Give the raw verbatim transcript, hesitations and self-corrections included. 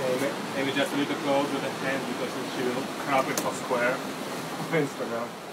Amy, Amy just a little close with the hand because she will crop it for square on Instagram.